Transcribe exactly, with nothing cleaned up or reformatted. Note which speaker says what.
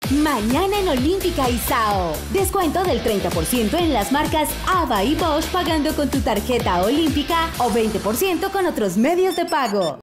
Speaker 1: Mañana en Olímpica Izao. Descuento del treinta por ciento en las marcas Ava y Bosch pagando con tu tarjeta olímpica o veinte por ciento con otros medios de pago.